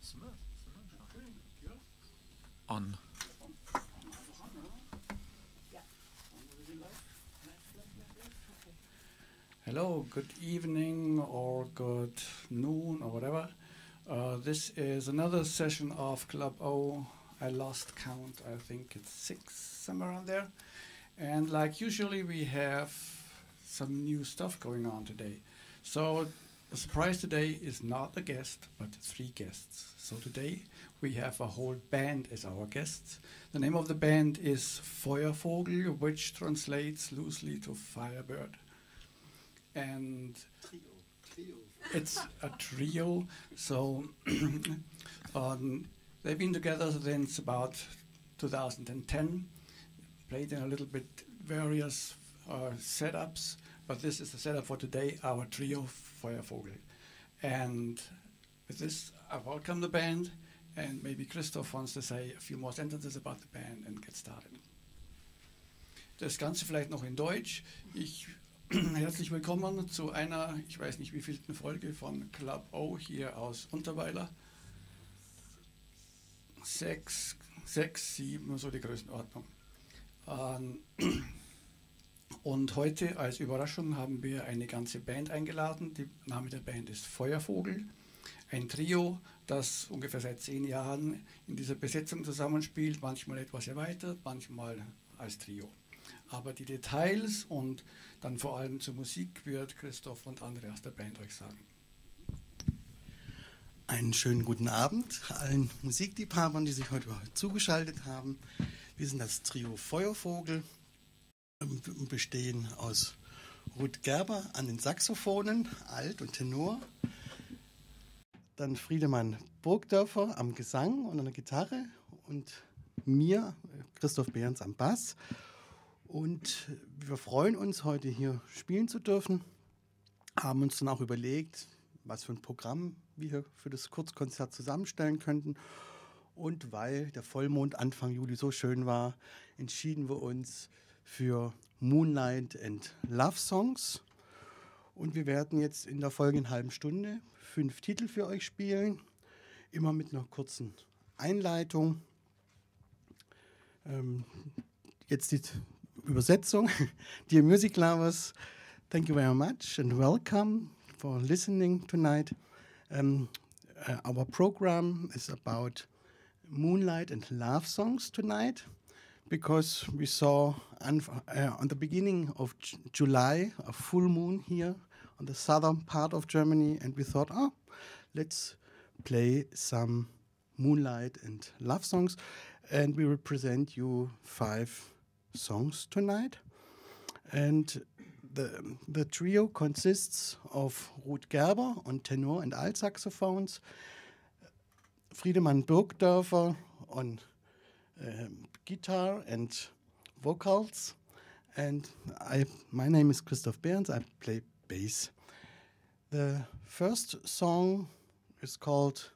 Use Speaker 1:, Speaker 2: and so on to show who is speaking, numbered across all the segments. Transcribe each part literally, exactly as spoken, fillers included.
Speaker 1: On.
Speaker 2: Hello, good evening or good noon or whatever. Uh, this is another session of Club O. I lost count, I think it's six, somewhere around there. And like usually we have some new stuff going on today. So the surprise today is not a guest, but three guests. So today we have a whole band as our guests. The name of the band is Feuervogel, which translates loosely to Firebird. And
Speaker 3: Trio. Trio.
Speaker 2: It's a trio. So um, they've been together since about two thousand ten, played in a little bit various uh, setups, but this is the setup for today, our trio Feuervogel. And with this, I welcome the band, and maybe Christoph wants to say a few more sentences about the band and get started. Das Ganze vielleicht noch in Deutsch. Ich herzlich willkommen zu einer, ich weiß nicht wievielten Folge von Club O hier aus Unterweiler. Sechs, sechs, sieben, so die Größenordnung. Ähm, und heute als Überraschung haben wir eine ganze Band eingeladen. Der Name der Band ist Feuervogel. Ein Trio, das ungefähr seit zehn Jahren in dieser Besetzung zusammenspielt, manchmal etwas erweitert, manchmal als Trio. Aber die Details und dann vor allem zur Musik wird Christoph und andere aus der Band euch sagen.
Speaker 3: Einen schönen guten Abend allen Musikliebhabern, die sich heute zugeschaltet haben. Wir sind das Trio Feuervogel, bestehen aus Ruth Gerber an den Saxophonen, Alt und Tenor, dann Friedemann Burgdörfer am Gesang und an der Gitarre und mir, Christoph Behrens, am Bass. Und wir freuen uns, heute hier spielen zu dürfen, haben uns dann auch überlegt, was für ein Programm wir hier für das Kurzkonzert zusammenstellen könnten. Und weil der Vollmond Anfang Juli so schön war, entschieden wir uns für Moonlight and Love Songs. Und wir werden jetzt in der folgenden halben Stunde fünf Titel für euch spielen, immer mit einer kurzen Einleitung. Ähm, jetzt die Übersetzung. Dear music lovers, thank you very much and welcome for listening tonight. Um, uh, our program is about moonlight and love songs tonight because we saw on, uh, on the beginning of J- July a full moon here on the southern part of Germany, and we thought, oh, let's play some moonlight and love songs, and we will present you five songs tonight. And the the trio consists of Ruth Gerber on tenor and alt saxophones, Friedemann Burgdörfer on um, guitar and vocals, and I my name is Christoph Behrens. I play bass. The first song is called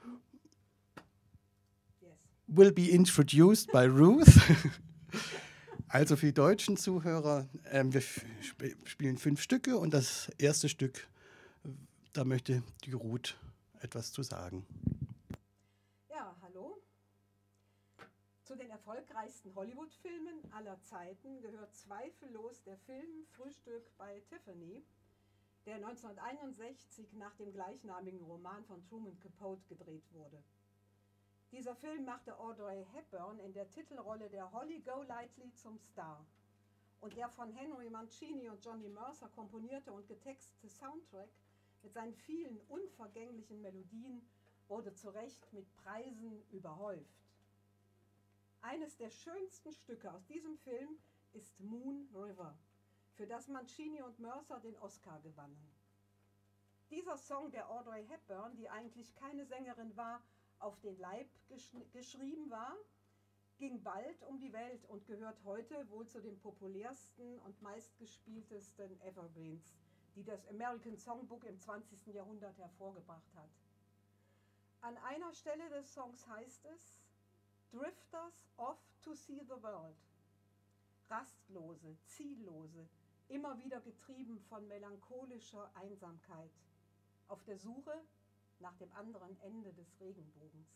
Speaker 4: Yes.
Speaker 3: Will be introduced by Ruth. Also für die deutschen Zuhörer, ähm, wir sp- spielen fünf Stücke und das erste Stück, da möchte die Ruth etwas zu sagen.
Speaker 4: Ja, hallo. Zu den erfolgreichsten Hollywood-Filmen aller Zeiten gehört zweifellos der Film Frühstück bei Tiffany, der neunzehnhunderteinundsechzig nach dem gleichnamigen Roman von Truman Capote gedreht wurde. Dieser Film machte Audrey Hepburn in der Titelrolle der Holly Golightly zum Star. Und der von Henry Mancini und Johnny Mercer komponierte und getextete Soundtrack mit seinen vielen unvergänglichen Melodien wurde zu Recht mit Preisen überhäuft. Eines der schönsten Stücke aus diesem Film ist Moon River, für das Mancini und Mercer den Oscar gewannen. Dieser Song der Audrey Hepburn, die eigentlich keine Sängerin war, auf den Leib gesch- geschrieben war, ging bald um die Welt und gehört heute wohl zu den populärsten und meistgespieltesten Evergreens, die das American Songbook im zwanzigsten Jahrhundert hervorgebracht hat. An einer Stelle des Songs heißt es: Drifters off to see the world. Rastlose, ziellose, immer wieder getrieben von melancholischer Einsamkeit, auf der Suche nach dem anderen Ende des Regenbogens.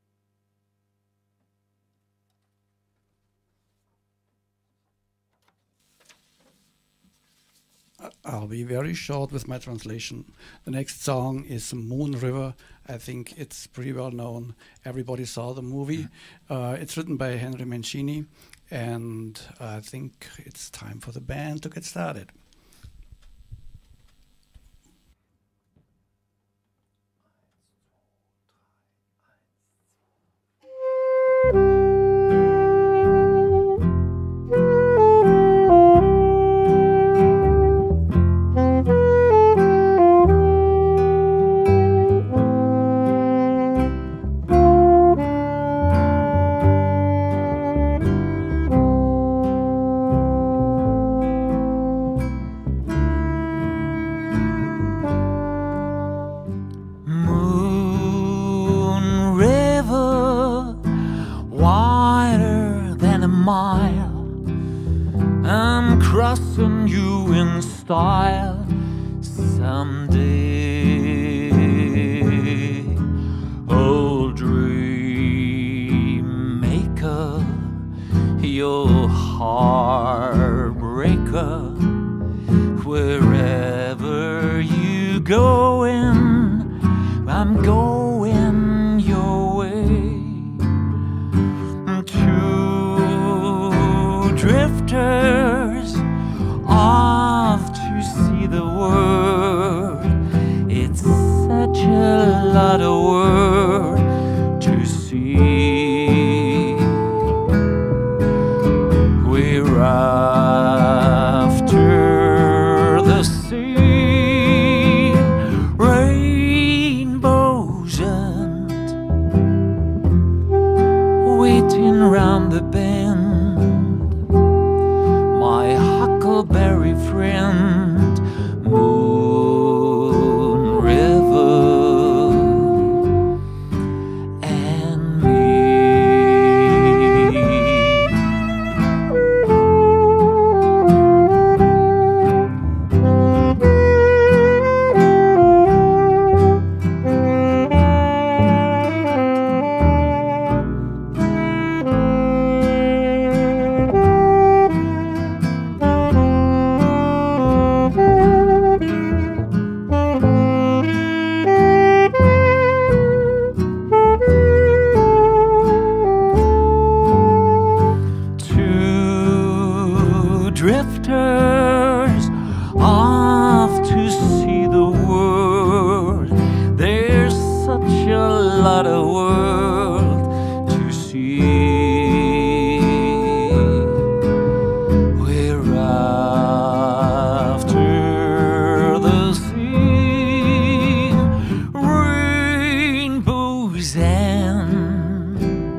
Speaker 2: I'll be very short with my translation. The next song is Moon River. I think it's pretty well known. Everybody saw the movie. Uh, it's written by Henry Mancini, and I think it's time for the band to get started.
Speaker 5: Crossing you in style someday. Oh, dream maker, your heartbreaker. Wherever you going, I'm going your way. Two drifters off to see the world. It's such a lot of world to see. We're after the sea, rainbows and waiting round the bend. My huckleberry friend, Moon River, and me. Drifters off to see the world. There's such a lot of world to see. We're after the sea, rainbows and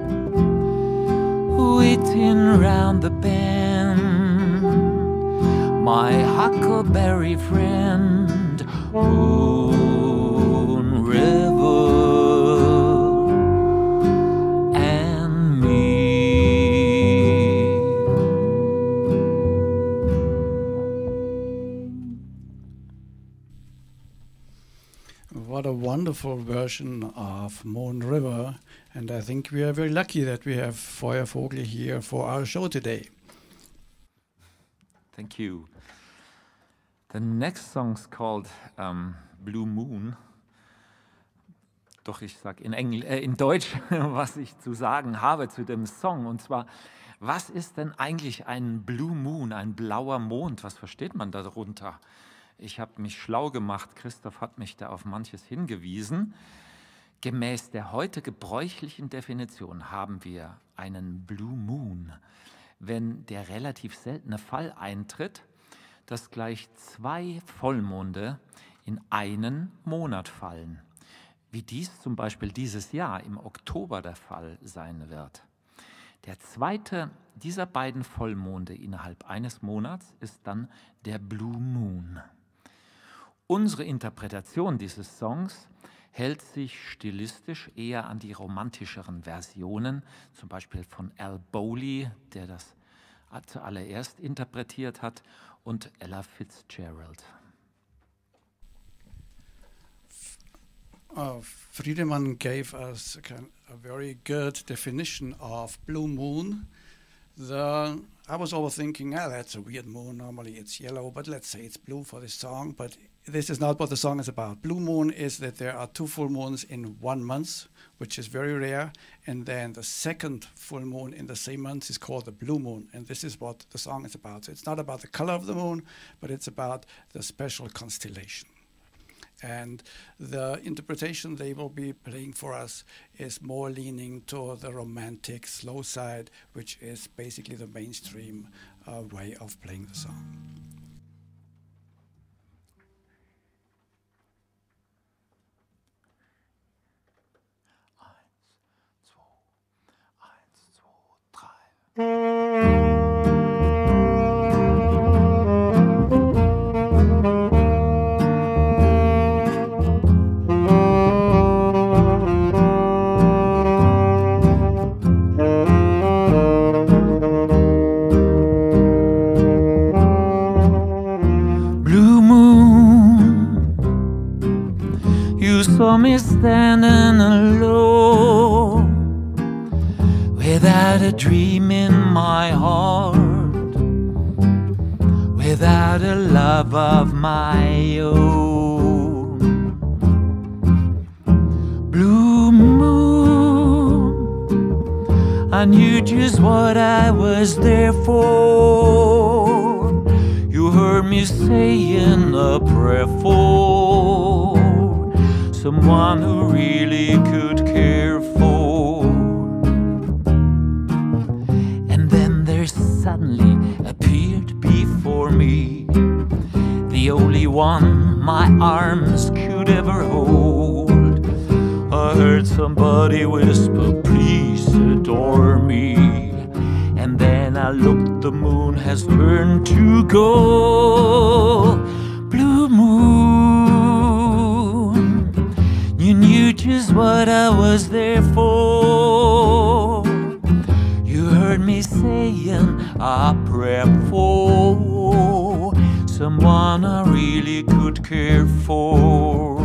Speaker 5: waiting round the bend. My huckleberry friend, Moon River, and me.
Speaker 2: What a wonderful version of Moon River, and I think we are very lucky that we have Feuervogel here for our show today.
Speaker 5: Thank you. The next song's called um, Blue Moon. Doch ich sage in, äh, in Deutsch, was ich zu sagen habe zu dem Song. Und zwar, was ist denn eigentlich ein Blue Moon, ein blauer Mond? Was versteht man darunter? Ich habe mich schlau gemacht. Christoph hat mich da auf manches hingewiesen. Gemäß der heute gebräuchlichen Definition haben wir einen Blue Moon, wenn der relativ seltene Fall eintritt, dass gleich zwei Vollmonde in einen Monat fallen, wie dies zum Beispiel dieses Jahr im Oktober der Fall sein wird. Der zweite dieser beiden Vollmonde innerhalb eines Monats ist dann der Blue Moon. Unsere Interpretation dieses Songs hält sich stilistisch eher an die romantischeren Versionen, zum Beispiel von Al Bowley, der das zuallererst interpretiert hat, und Ella Fitzgerald.
Speaker 2: uh, Friedemann gave us a, kind, a very good definition of blue moon. The, I was always thinking, ah, that's a weird moon. Normally it's yellow, but let's say it's blue for this song. But this is not what the song is about. Blue moon is that there are two full moons in one month, which is very rare. And then the second full moon in the same month is called the blue moon. And this is what the song is about. So it's not about the color of the moon, but it's about the special constellation. And the interpretation they will be playing for us is more leaning to the romantic slow side, which is basically the mainstream uh, way of playing the song.
Speaker 5: Saw me standing alone, without a dream in my heart, without a love of my own. Blue moon, I knew just what I was there for. You heard me saying a prayer for someone who really could care for. And then there suddenly appeared before me the only one my arms could ever hold. I heard somebody whisper, please adore me. And then I looked, the moon has turned to gold. Blue moon, you knew just what I was there for. You heard me saying a prayer for someone I really could care for.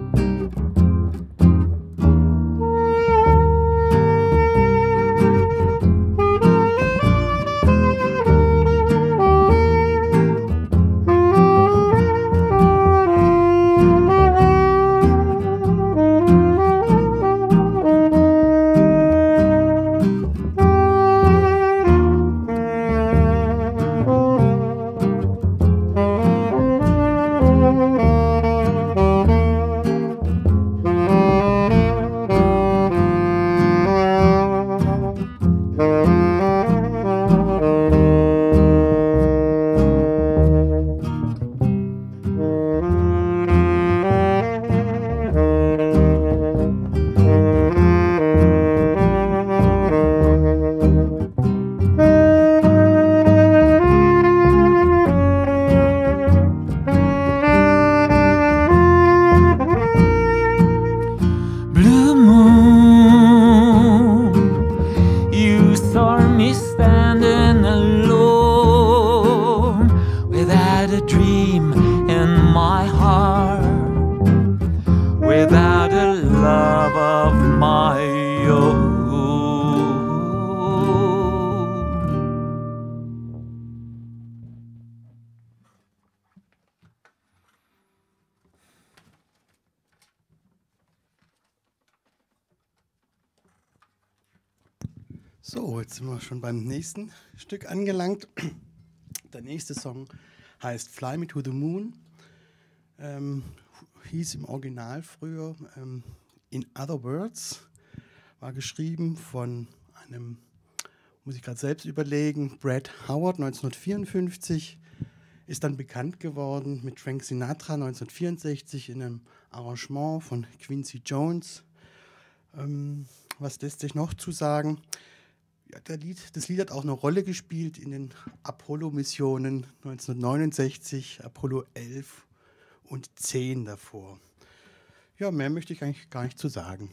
Speaker 3: So, jetzt sind wir schon beim nächsten Stück angelangt. Der nächste Song heißt Fly Me to the Moon. Ähm, hieß im Original früher ähm, In Other Words. War geschrieben von einem, muss ich gerade selbst überlegen, Brad Howard neunzehnhundertvierundfünfzig. Ist dann bekannt geworden mit Frank Sinatra neunzehnhundertvierundsechzig in einem Arrangement von Quincy Jones. Ähm, was lässt sich noch zu sagen? Ja, der Lied, das Lied hat auch eine Rolle gespielt in den Apollo-Missionen neunzehnhundertneunundsechzig, Apollo elf und zehn davor. Ja, mehr möchte ich eigentlich gar nicht zu sagen.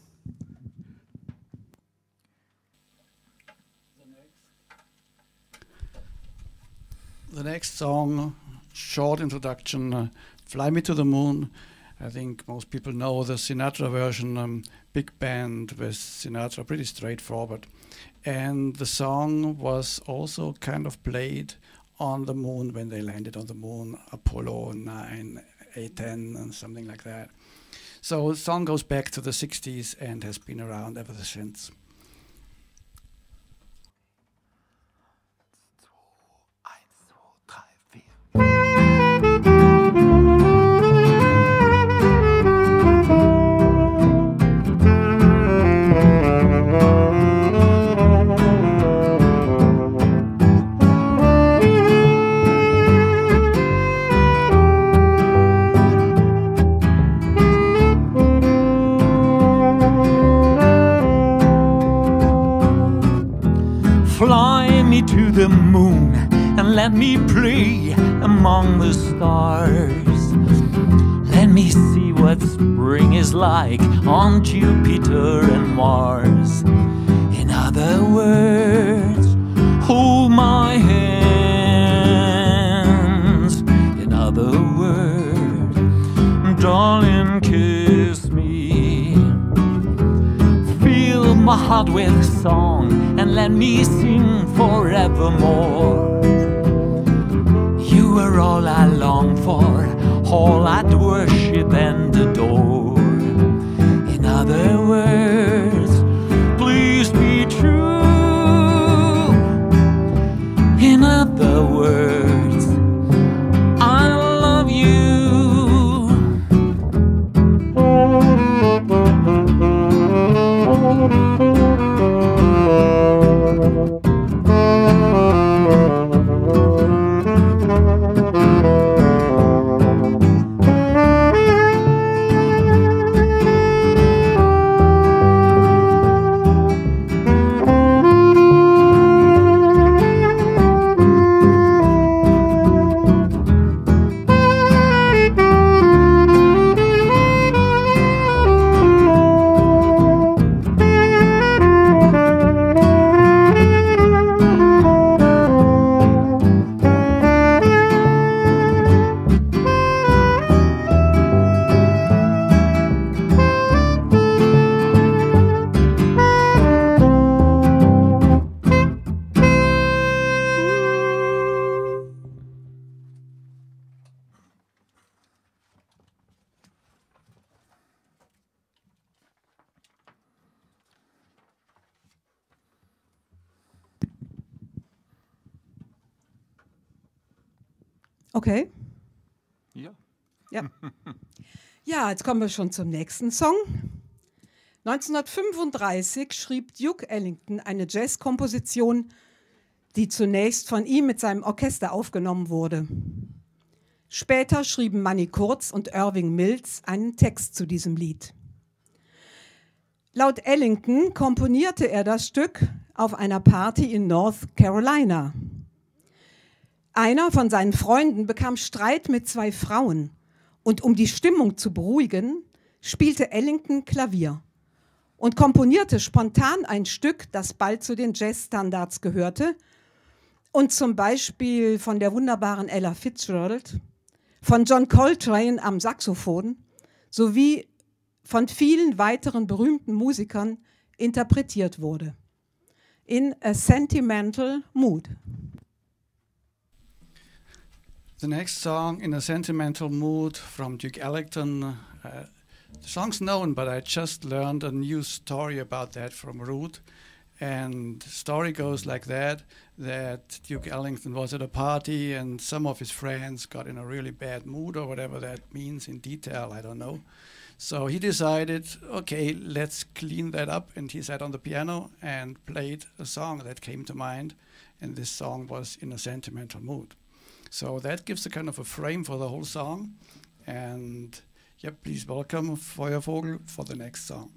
Speaker 2: The next song, short introduction, uh, Fly Me to the Moon, I think most people know the Sinatra version, um, big band with Sinatra, pretty straightforward. And the song was also kind of played on the moon when they landed on the moon, Apollo nine, eight, ten, and something like that. So the song goes back to the sixties and has been around ever since.
Speaker 5: Fly me to the moon and let me play among the stars. Let me see what spring is like on Jupiter and Mars. In other words, hold my hands. In other words, darling, kiss me. Fill my heart with song and let me sing forevermore. You are all I long for, all I'd worship and adore. In other words, please be true. In other words, I love you.
Speaker 4: Okay.
Speaker 5: Ja.
Speaker 4: Ja. Ja, jetzt kommen wir schon zum nächsten Song. neunzehnhundertfünfunddreißig schrieb Duke Ellington eine Jazzkomposition, die zunächst von ihm mit seinem Orchester aufgenommen wurde. Später schrieben Manny Kurtz und Irving Mills einen Text zu diesem Lied. Laut Ellington komponierte er das Stück auf einer Party in North Carolina. Einer von seinen Freunden bekam Streit mit zwei Frauen und um die Stimmung zu beruhigen, spielte Ellington Klavier und komponierte spontan ein Stück, das bald zu den Jazzstandards gehörte und zum Beispiel von der wunderbaren Ella Fitzgerald, von John Coltrane am Saxophon sowie von vielen weiteren berühmten Musikern interpretiert wurde. In A Sentimental Mood.
Speaker 2: The next song, In a Sentimental Mood, from Duke Ellington. Uh, the song's known, but I just learned a new story about that from Ruth. And the story goes like that, that Duke Ellington was at a party and some of his friends got in a really bad mood, or whatever that means in detail, I don't know. So he decided, okay, let's clean that up. And he sat on the piano and played a song that came to mind. And this song was In a Sentimental Mood. So that gives a kind of a frame for the whole song. And yeah, please welcome Feuervogel for the next song.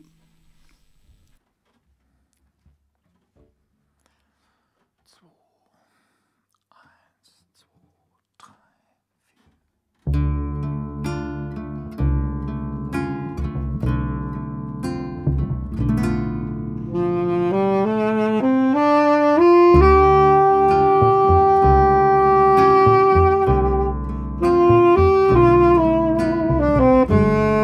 Speaker 6: Thank you.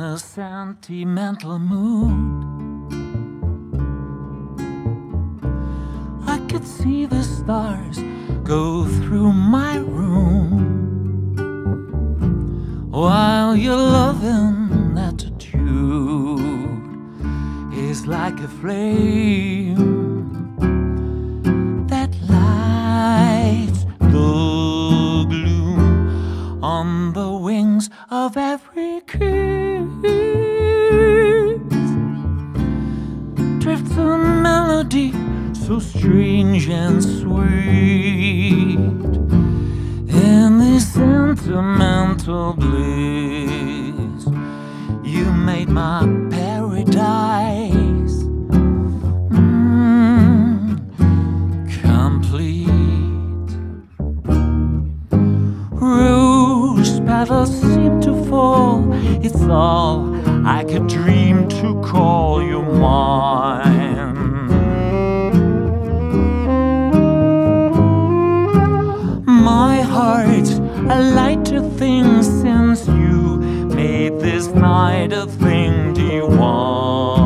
Speaker 5: a sentimental mood. I could see the stars go through my room while your loving attitude is like a flame that lights the gloom on the wings of every kiss. Drifts a melody so strange and sweet in this sentimental bliss. You made my paradise mm, complete. Rose petals seem to fall. It's all I could dream to call you mine. My heart's a lighter thing since you made this night a thing divine.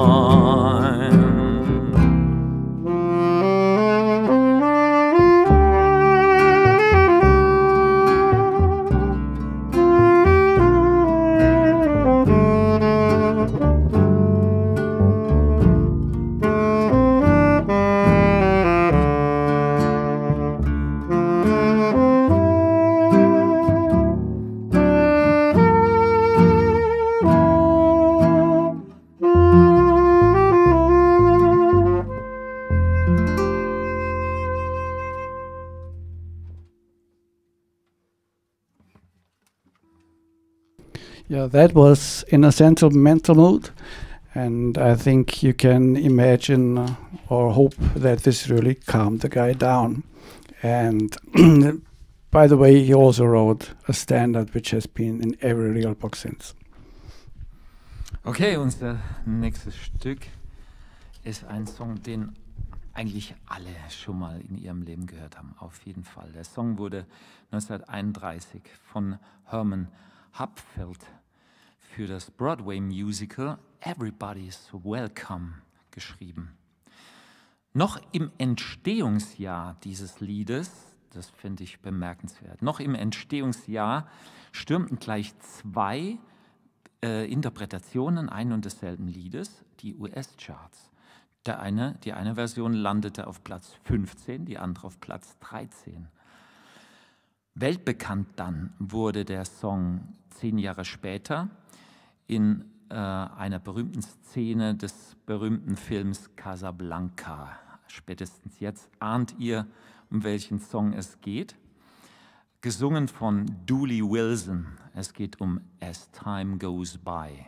Speaker 2: Yeah, that was in a sentimental mood, and I think you can imagine uh, or hope that this really calmed the guy down. And by the way, he also wrote a standard which has been in every real box since.
Speaker 5: Okay, unser nächstes Stück ist ein Song, den eigentlich alle schon mal in ihrem Leben gehört haben, auf jeden Fall. Der Song wurde neunzehnhunderteinunddreißig von Herman Hupfeld für das Broadway-Musical Everybody's Welcome geschrieben. Noch im Entstehungsjahr dieses Liedes, das finde ich bemerkenswert, noch im Entstehungsjahr stürmten gleich zwei äh, Interpretationen ein und desselben Liedes die U S-Charts. Der eine, die eine Version landete auf Platz fünfzehn, die andere auf Platz dreizehn. Weltbekannt dann wurde der Song zehn Jahre später in äh, einer berühmten Szene des berühmten Films Casablanca. Spätestens jetzt ahnt ihr, um welchen Song es geht. Gesungen von Dooley Wilson. Es geht um As Time Goes By.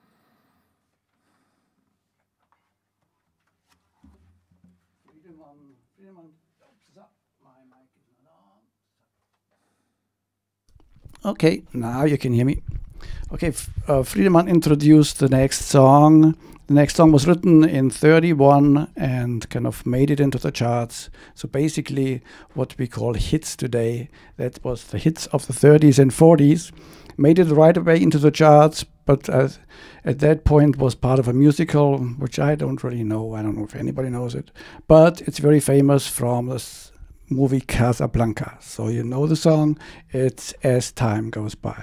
Speaker 2: Okay, now you can hear me. Okay, uh, Friedemann introduced the next song. The next song was written in thirty-one and kind of made it into the charts. So basically what we call hits today, that was the hits of the thirties and forties, made it right away into the charts, but uh, at that point was part of a musical, which I don't really know. I don't know if anybody knows it, but it's very famous from this movie Casablanca. So you know the song, it's As Time Goes By.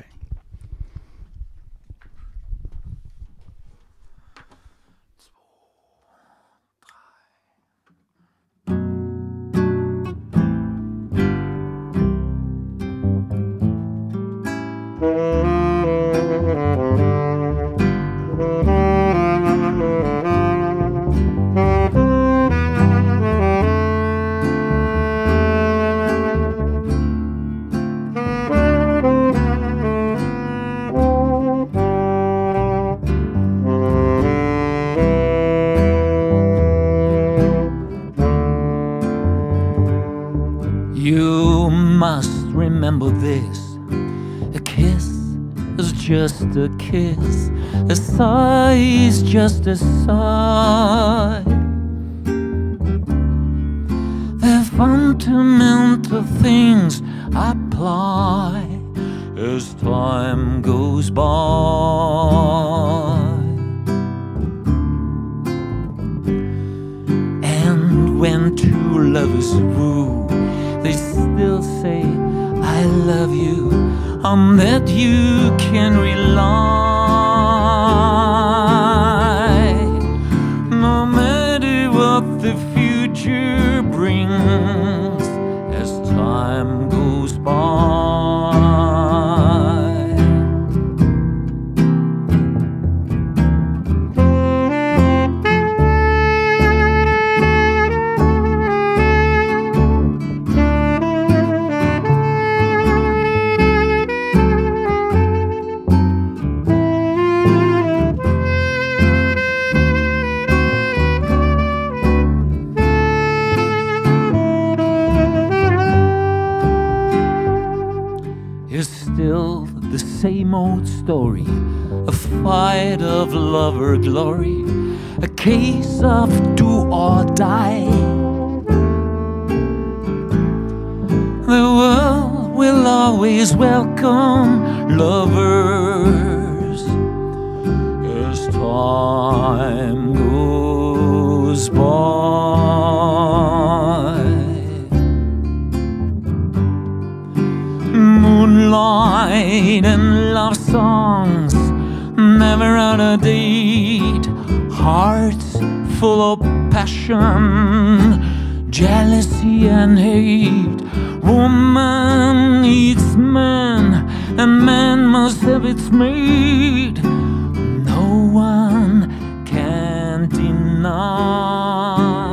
Speaker 5: You must remember this. A kiss is just a kiss. A sigh is just a sigh. The fundamental things apply. as time goes by. And when two lovers woo, they still say, I love you, on that you can rely. No matter what the future brings, as time goes by. Still the same old story, a fight of love or glory, a case of do or die. The world will always welcome lovers as time goes by. Moonlight and love songs, never out of date. Hearts full of passion, jealousy and hate. Woman needs man, and man must have its mate. No one can deny.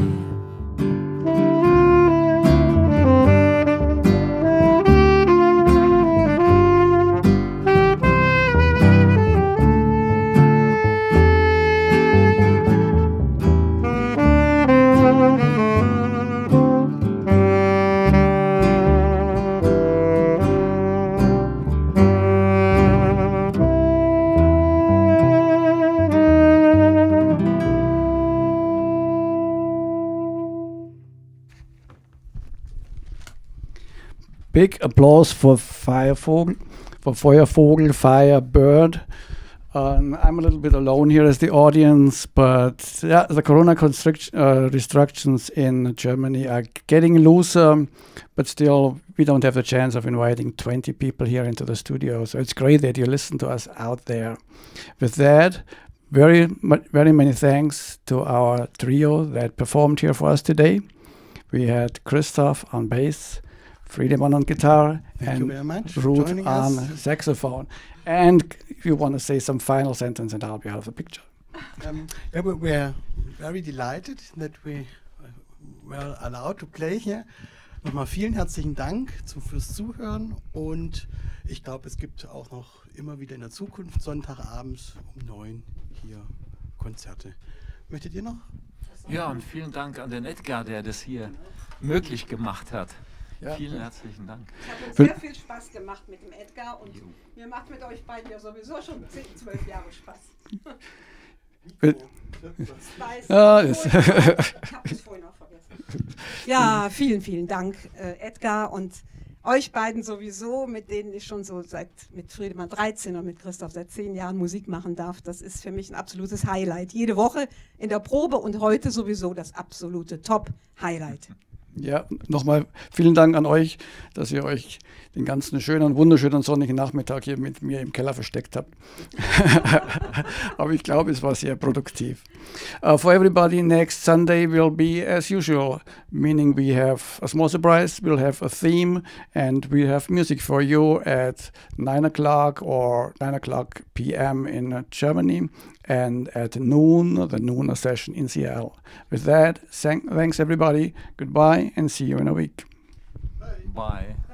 Speaker 2: Big applause for Feuervogel, for Feuervogel, Firebird. Um, I'm a little bit alone here as the audience, but yeah, the corona constrict uh, restrictions in Germany are getting looser, but still we don't have the chance of inviting twenty people here into the studio. So it's great that you listen to us out there. With that, very, very many thanks to our trio that performed here for us today. We had Christoph on bass, Friedemann on guitar,
Speaker 3: Thank
Speaker 2: and
Speaker 3: you very much for
Speaker 2: Ruth
Speaker 3: joining
Speaker 2: on
Speaker 3: us.
Speaker 2: saxophone. And if you want to say some final sentence, and I'll be out of the picture.
Speaker 3: Um, yeah, we- we're very delighted that we uh, were allowed to play here. Nochmal vielen herzlichen Dank zu, fürs Zuhören, und ich glaube, es gibt auch noch immer wieder in der Zukunft Sonntagabends um neun hier Konzerte. Möchtet ihr noch?
Speaker 5: Ja, und vielen Dank an den Edgar, der das hier möglich gemacht hat.
Speaker 2: Ja.
Speaker 5: Vielen herzlichen Dank.
Speaker 4: Es hat uns
Speaker 2: Will-
Speaker 4: sehr viel Spaß gemacht mit dem Edgar und mir macht mit euch beiden ja sowieso schon zehn, zwölf Jahre Spaß.
Speaker 2: Will-
Speaker 4: Ich weiß,
Speaker 2: Ja,
Speaker 4: ich
Speaker 2: das-
Speaker 4: habe es vorhin auch vergessen. Ja, vielen, vielen Dank, äh, Edgar, und euch beiden sowieso, mit denen ich schon so seit mit Friedemann dreizehn und mit Christoph seit zehn Jahren Musik machen darf. Das ist für mich ein absolutes Highlight. Jede Woche in der Probe und heute sowieso das absolute Top-Highlight.
Speaker 2: Ja, nochmal vielen Dank an euch, dass ihr euch den ganzen schönen, wunderschönen sonnigen Nachmittag hier mit mir im Keller versteckt habt. Aber ich glaube, es war sehr produktiv. Uh, for everybody, next Sunday will be as usual, meaning we have a small surprise, we'll have a theme, and we have music for you at nine o'clock or nine o'clock p m in uh, Germany, and at noon, the noon session in Seattle. With that, thank, thanks everybody, goodbye, and see you in a week.
Speaker 5: Bye.